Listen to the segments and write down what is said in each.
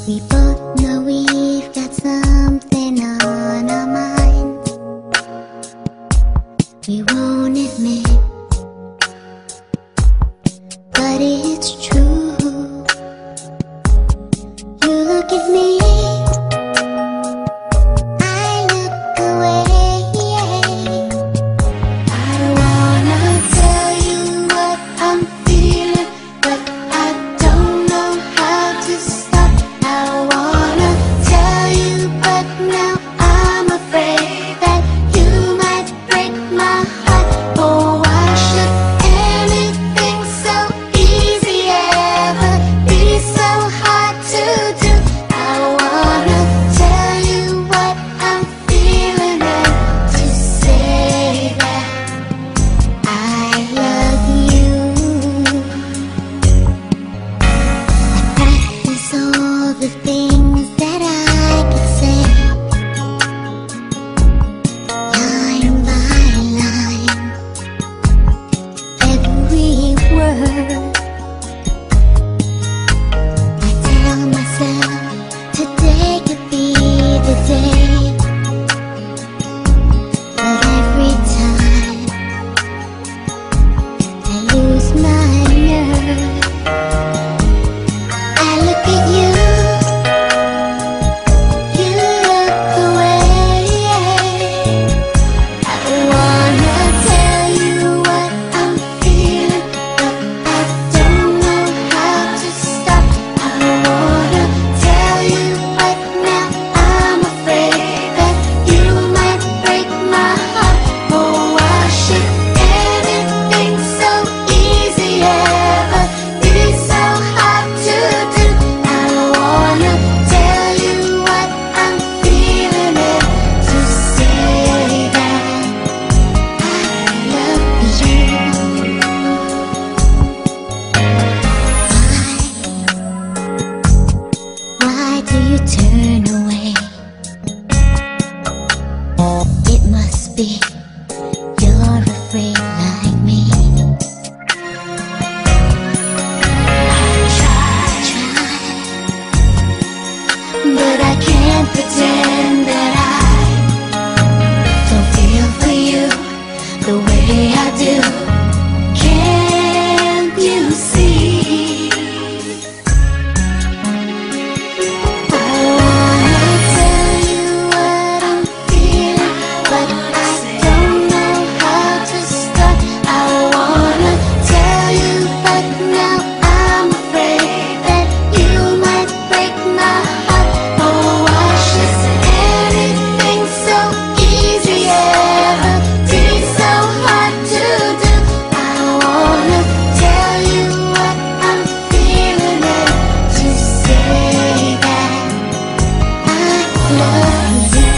We both know we've got something on our minds we won't admit, but it's true. You look at me, I look away. I wanna tell you what I'm feeling, but I don't know how to stop. I wanna tell you, but now I'm afraid that you might break my heart. Oh, why should anything so easy ever be so hard to do? I wanna tell you what I'm feeling and to say that I love you. I practice all the things that I could say, line by line, every word. I tell myself today could be the day, but every time I lose my nerve, I look at you, you look away. I wanna tell you what I'm feeling, but I don't know how to stop. I wanna tell you, but now I'm afraid that you might break my heart. Oh, why should anything so easy ever be so hard to do? I wanna tell you what I'm feeling and to say that I love you. Why do you turn away? It must be you're afraid like me. I try, but I can't pretend that I don't feel for you the way I do. Can't you see? I wanna tell you what I'm feeling, but I don't know how to start. I wanna tell you, but now I'm afraid that you might break my heart. Oh, why should anything so easy ever be so hard to do? I wanna tell you what I'm feeling and to say that I love you.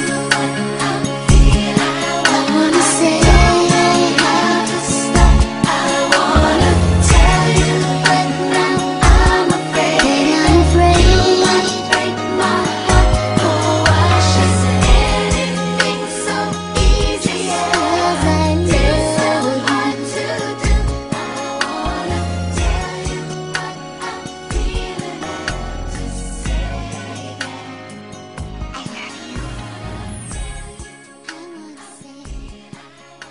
I wanna say how to stop. I wanna tell you, but now I'm afraid you might break my heart. Oh, why should anything so easy ever be so hard to do? I wanna tell you what I'm feeling and to say that I love you. I wanna say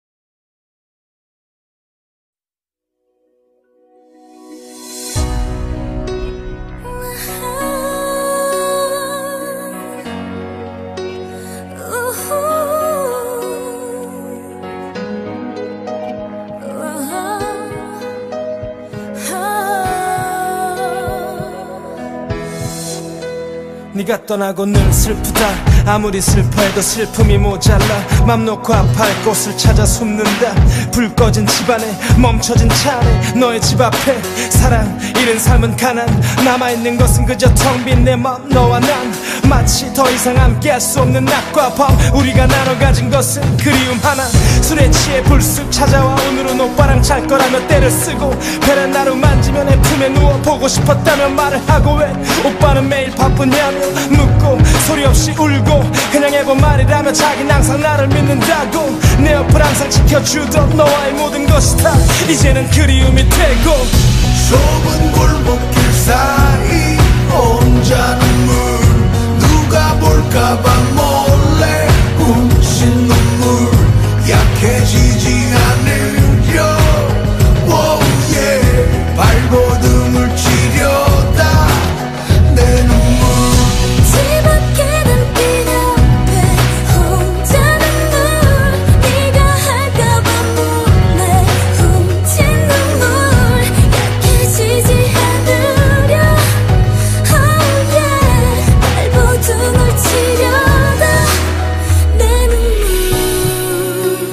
네가 떠나고 늘 슬프다. 아무리 슬퍼해도 슬픔이 모자라. 맘 놓고 아파할 곳을 찾아 숨는다. 불 꺼진 집안에 멈춰진 차 안에 너의 집 앞에 사랑 잃은 삶은 가난. 남아있는 것은 그저 텅 빈 내 맘. 너와 난 마치 더 이상 함께할 수 없는 낮과 밤. 우리가 나눠 가진 것은 그리움 하나. 술에 취해 불쑥 찾아와 오늘은 오빠랑 잘 거라며 때를 쓰고 베란 나루 만지며 내 품에 누워 보고 싶었다며 말을 하고 왜 오빠는 매일 바쁘냐며 묻고 소리 없이 울고 그냥 해본 말이라며 자긴 항상 나를 믿는다고 내 옆을 항상 지켜주던 너와의 모든 것이 다 이제는 그리움이 되고 좁은 골목길 사이 혼자 눈물 누가 볼까봐 몰래 훔친 눈물 약해지지 않으려 oh yeah. 발버둥을 치려다 내 눈물 뒤바뀌는 빛 앞에 혼자 눈물 네가 할까봐 몰래 훔친 눈물 약해지지 않으려 oh yeah. 발버둥을 치려다 내 눈물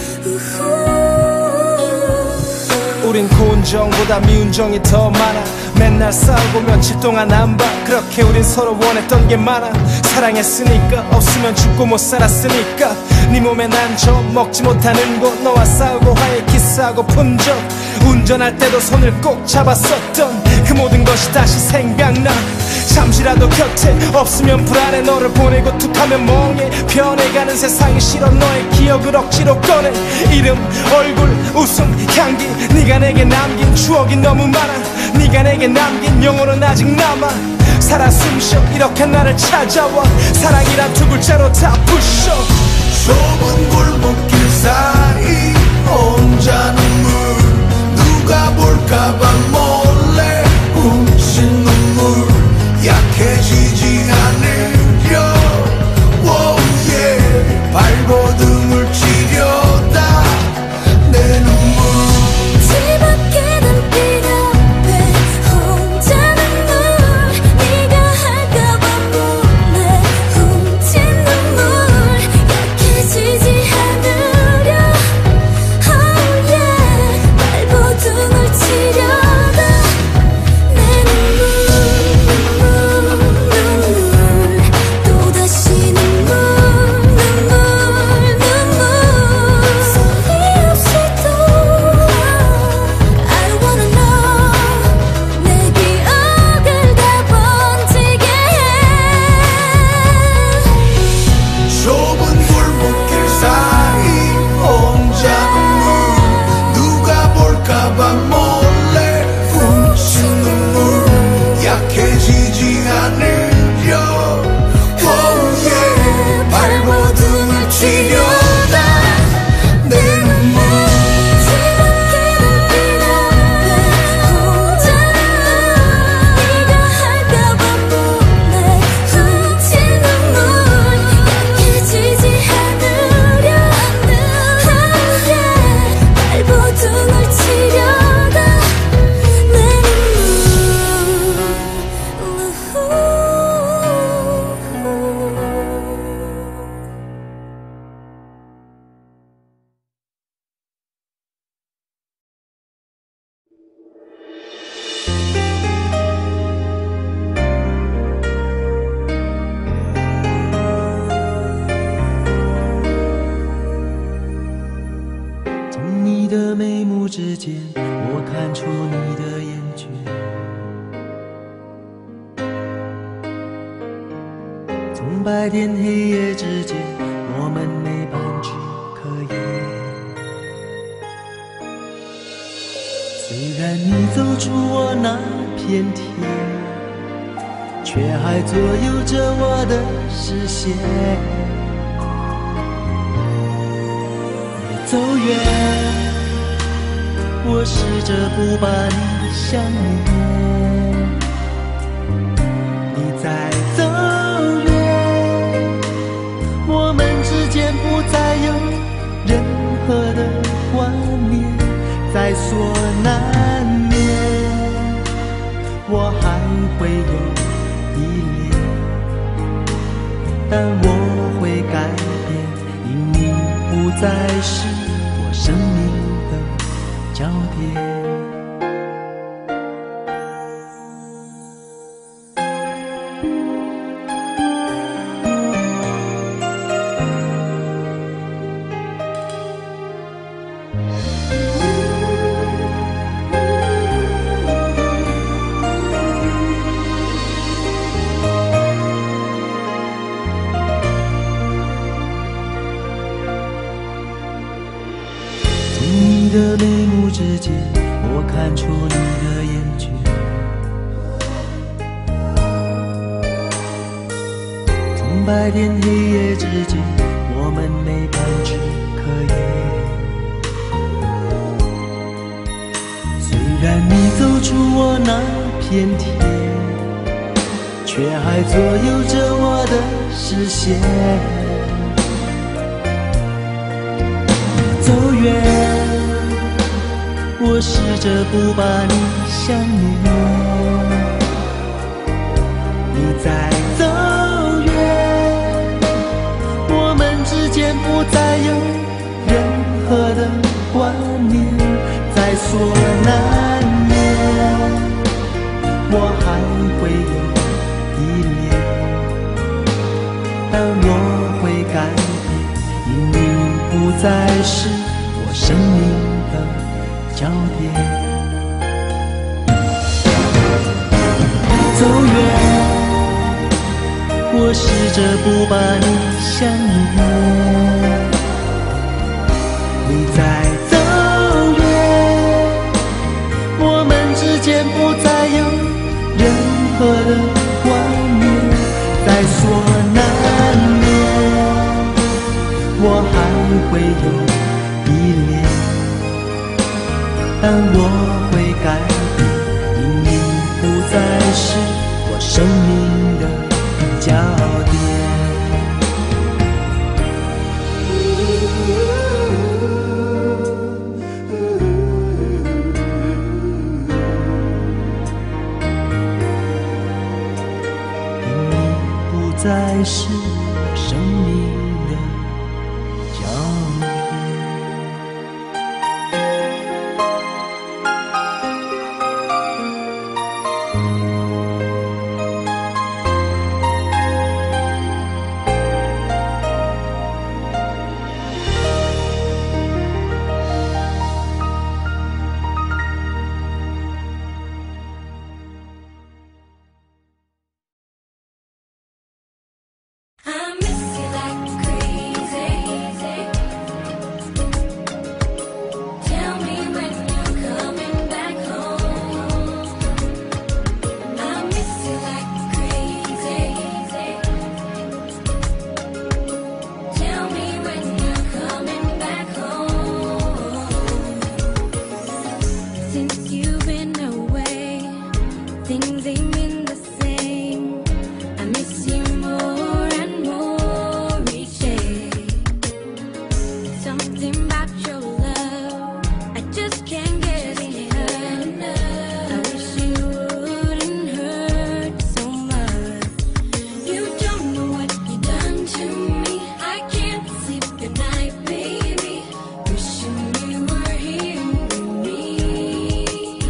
우린 고운 정보다 미운 정이 더 많아. 맨날 싸우고 며칠 동안 안 봐. 그렇게 우린 서로 원했던 게 많아. 사랑했으니까 없으면 죽고 못 살았으니까 네 몸에 난 점 먹지 못하는 곳 너와 싸우고 화해 키스하고 푼 적 운전할 때도 손을 꼭 잡았었던 그 모든 것이 다시 생각나. 잠시라도 곁에 없으면 불안해. 너를 보내고 툭하면 멍해. 변해가는 세상이 싫어. 너의 기억을 억지로 꺼내. 이름 얼굴 웃음 향기 네가 내게 남긴 추억이 너무 많아. 네가 내게 남긴 영혼은 아직 남아. 살아 숨쉬어 이렇게 나를 찾아와. 사랑이란 두 글자로 다 부셔. 좁은 골목길 사이 혼자 눈물 누가 볼까봐 몰래 훔친 눈물 약해지지 않으려 oh yeah. 발버둥을 치려다 내 눈물 뒤바뀌는 빛 앞에 혼자 눈물 네가 할까봐 몰래 훔친 눈물 약해지지 않으려 oh yeah. 발버둥을 치려다 내 눈물 또다시 눈물 소리 없이 또 I wanna know 내 기억을 다 번지게 좁은 골목길 사이 혼자 눈물 누가 볼까봐 몰래 훔친 눈물 약해지지 않으려 oh yeah. 발버둥을 치려다 내 눈물 뒤바뀌는 빛 앞에 혼자 눈물 네가 할까봐 몰래 훔친 눈물 약해지지 않으려 oh yeah. 발버둥을 치려다 내 눈물 从你的眉目之间，我看出你的厌倦。从白天黑夜之间，我们没半句可言。虽然你走出我那片天，却还左右着我的视线。走远，我试着不把你想念。你再走远，我们之间不再有任何的挂念。在所难免，我还会有依恋，但我会改变，因你不再是我生命的焦点。你的眉目之间，我看出你的厌倦。 白天黑夜之间，我们没半句可言。虽然你走出我那片天，却还左右着我的视线。走远，我试着不把你想念。你再走远，我们之间不再有任何的挂念。在所难免，我还会有依恋，但我会改变，因你不再是我生命的焦点。走远，我试着不把你想念。你再走远，我们之间不再有任何的挂念。在所难免，我还会有依恋，但我会改变，因你不再是我生命的焦点。因你不再是我生命的焦点。 I miss you like crazy. Tell me when you're coming back home. I miss you like crazy. Tell me when you're coming back home. Since you've been away, things ain't been the same. I miss you more and more each day. Something about your love, I just can't get enough. I wish you wouldn't hurt so much. You don't know what you done to me. I can't sleep at night, baby. Wishing you were here with me.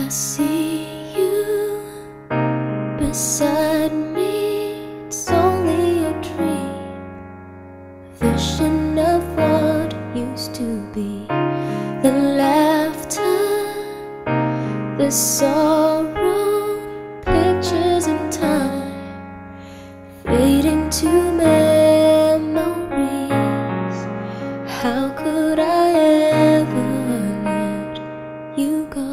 see you beside me. It's only a dream, vision of what used to be. The laughter, the sorrow, pictures in time, fading to memories. How could I ever let you go?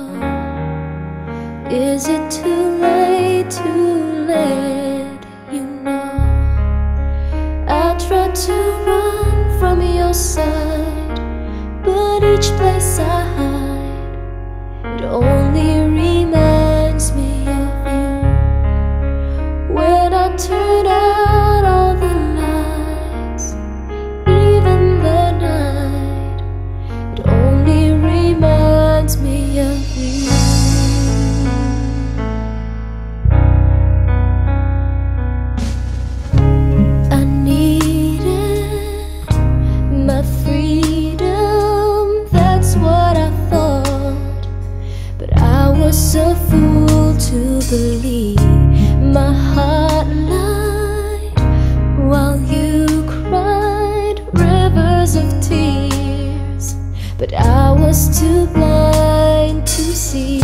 Is it too late to let you know? I tried to run from your side, but each place I hide, it only reminds me of you. When I turn out all the lights, even the night, it only reminds me of you. I needed my freedom, that's what I thought, but I was a fool to believe my heart lied while you cried rivers of tears. But I was too blind to see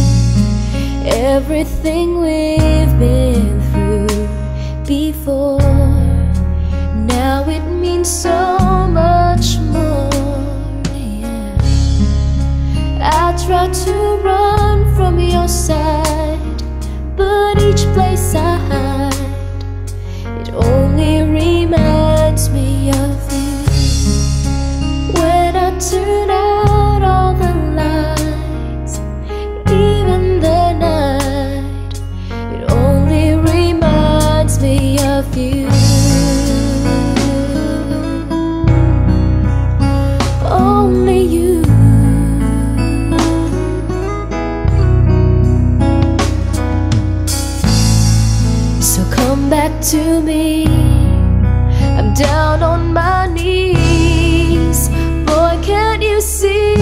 everything we've been through before. Now it means so much more, yeah. I tried to run from your side, but each place I hide, it only reminds me of you. When I turn out all the lights, even the night, it only reminds me of you. Only you. So come back to me, I'm down on my knees. Boy, can't you see?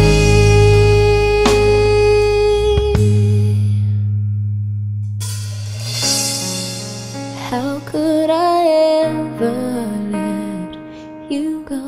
How could I ever let you go?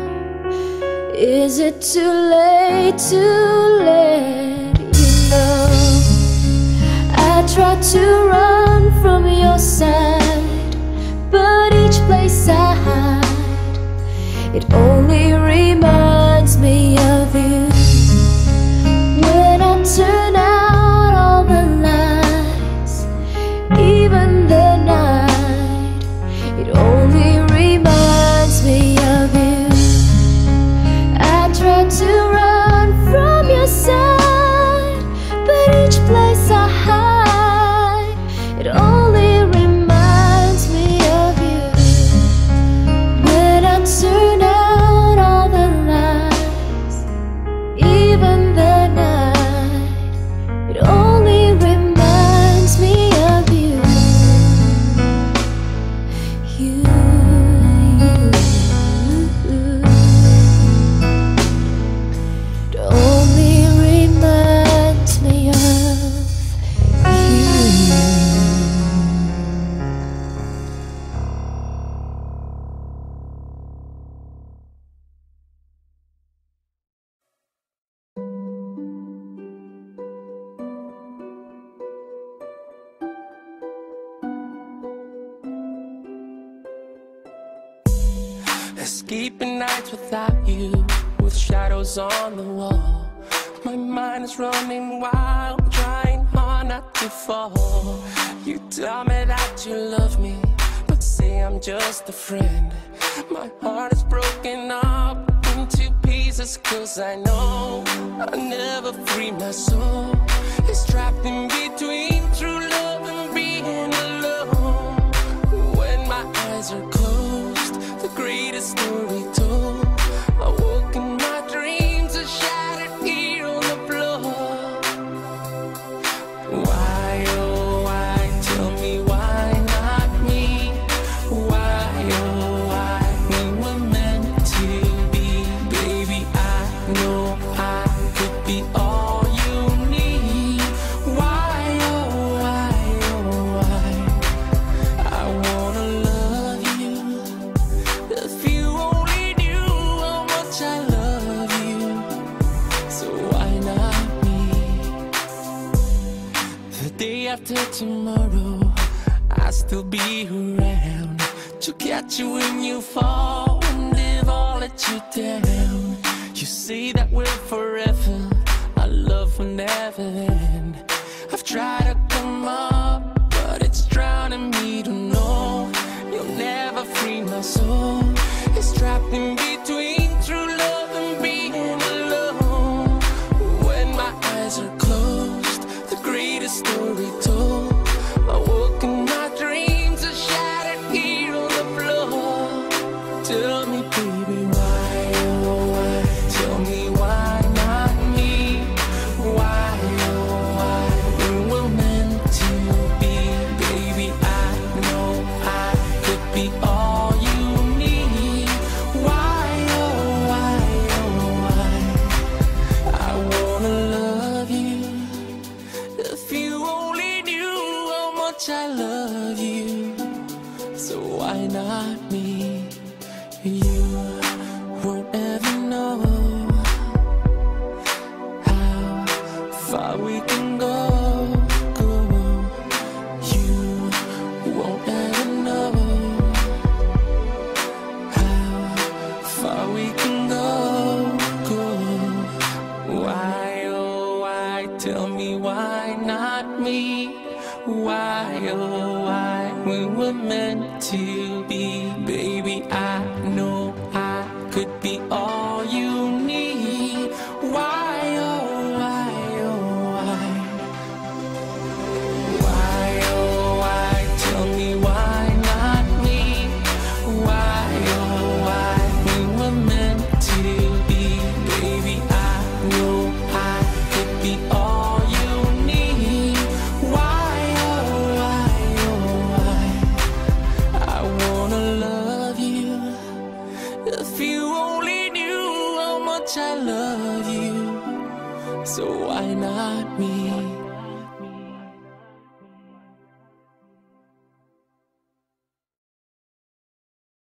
Is it too late to let you know? I tried to run from your side, but each place I hide, it only reminds me of you. When I turn out all the lights, even the night, it only reminds me of you. I tried to run from your side, but each place I hide, it only reminds me of you. When I turn out all the lights, even the night, it only reminds me of you. You, it only reminds me of you. Escaping nights without you, with shadows on the wall. My mind is running wild, trying hard not to fall. You tell me that you love me, but say I'm just a friend. My heart is broken up into pieces, cause I know I'll never free my soul. It's trapped in between true love and being alone. When my eyes are closed, the greatest story told. I woke in my dreams, a shattered here on the floor. Why, oh why, tell me why not me? Why, oh why, we were meant to be. Baby, I know I could be all you need. after tomorrow, I'll still be around to catch you when you fall and if I'll let you down. You say that we're forever, our love will never end. I've tried to come up, but it's drowning me to know you'll never free my soul. It's trapped in between true love and being alone. When my eyes are closed, the greatest story told. I woke in my dreams, are shattered here on the floor. Tell me, baby, why, oh why? Tell me why not me? Why, oh why? We were meant to be, baby. I know I could be all you need. Why, oh why, oh why? I wanna love you. If you only knew how much I love you, so why not me? You won't ever know how far we can go. You won't ever know how far we can go. Why, oh why? Tell me why not me? Why, oh why? We were meant to be, baby. I know I could be all you need. Why, oh why, oh why? Why, oh why? Tell me why not me? Why, oh why? We were meant to be, baby. I know I could be all you need. Why, oh why, oh why? I wanna love you. If you only knew how much I love you, so why not me?